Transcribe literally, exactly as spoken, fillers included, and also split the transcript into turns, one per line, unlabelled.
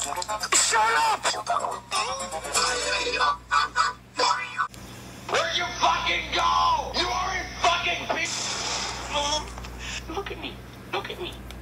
Shut up! Where'd you fucking go? You are a fucking piece. Look at me. Look at me.